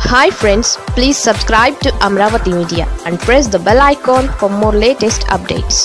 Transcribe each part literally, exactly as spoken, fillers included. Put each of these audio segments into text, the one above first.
Hi friends, please subscribe to Amravati Media and press the bell icon for more latest updates.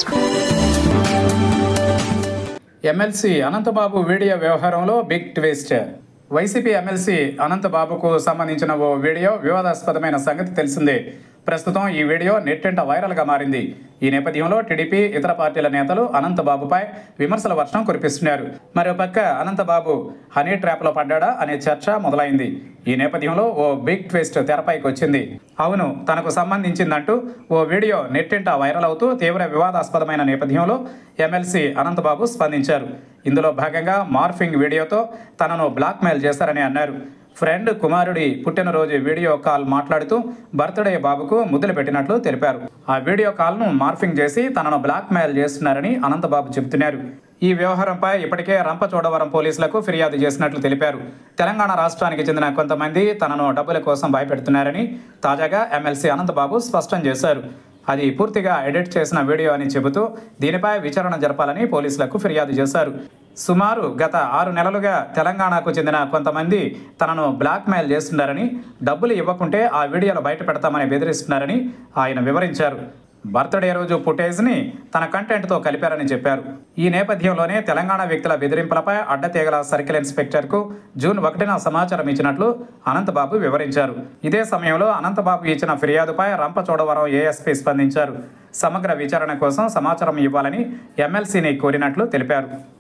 MLC Anantababu video వ్యవహారంలో big twist. YCP MLC అనంతబాబుకు సంబంధించిన ఓ video వివాదాస్పదమైన సంగతి తెలిసిందే. ప్రస్తుతం ఈ వీడియో నెట్టింట వైరల్గా మారింది. ఈ నేపథ్యంలో టీడీపీ ఇతర పార్టీల నేతలు అనంతబాబుపై విమర్శల వర్షం కురిపిస్తున్నారు. మరోపక్క అనంతబాబు హనీ ట్రాప్లో పడ్డాడా అనే చర్చ మొదలైంది. ఈ నేపథ్యంలో ఓ బిగ్ ట్విస్ట్ తెరపైకి వచ్చింది. అవును, తనకు సంబంధించిందంటూ ఓ వీడియో నెట్టింట వైరల్ అవుతూ తీవ్ర వివాదాస్పదమైన నేపథ్యంలో ఎమ్మెల్సీ అనంతబాబు స్పందించారు. ఇందులో భాగంగా మార్ఫింగ్ వీడియోతో తనను బ్లాక్మెయిల్ చేశారని అన్నారు. ఫ్రెండ్ కుమారుడి పుట్టినరోజు వీడియో కాల్ మాట్లాడుతూ బర్త్డే బాబుకు ముద్దులు పెట్టినట్లు తెలిపారు. ఆ వీడియో కాల్ను మార్ఫింగ్ చేసి తనను బ్లాక్మెయిల్ చేస్తున్నారని అనంతబాబు చెబుతున్నారు. ఈ వ్యవహారంపై ఇప్పటికే రంపచోడవరం పోలీసులకు ఫిర్యాదు చేసినట్లు తెలిపారు. తెలంగాణ రాష్ట్రానికి చెందిన కొంతమంది తనను డబ్బుల కోసం భయపెడుతున్నారని తాజాగా ఎమ్మెల్సీ అనంతబాబు స్పష్టం చేశారు. అది పూర్తిగా ఎడిట్ చేసిన వీడియో అని చెబుతూ దీనిపై విచారణ జరపాలని పోలీసులకు ఫిర్యాదు చేశారు. సుమారు గత ఆరు నెలలుగా తెలంగాణకు చెందిన కొంతమంది తనను బ్లాక్మెయిల్ చేస్తున్నారని, డబ్బులు ఇవ్వకుంటే ఆ వీడియోలు బయట పెడతామని బెదిరిస్తున్నారని ఆయన వివరించారు. బర్త్డే రోజు ఫుటేజ్ని తన కంటెంట్తో కలిపారని చెప్పారు. ఈ నేపథ్యంలోనే తెలంగాణ వ్యక్తుల బెదిరింపులపై అడ్డతీగల సర్కిల్ ఇన్స్పెక్టర్కు జూన్ ఒకటిన సమాచారం ఇచ్చినట్లు అనంతబాబు వివరించారు. ఇదే సమయంలో అనంతబాబు ఇచ్చిన ఫిర్యాదుపై రంపచోడవరం ఏఎస్పీ స్పందించారు. సమగ్ర విచారణ కోసం సమాచారం ఇవ్వాలని ఎమ్మెల్సీని కోరినట్లు తెలిపారు.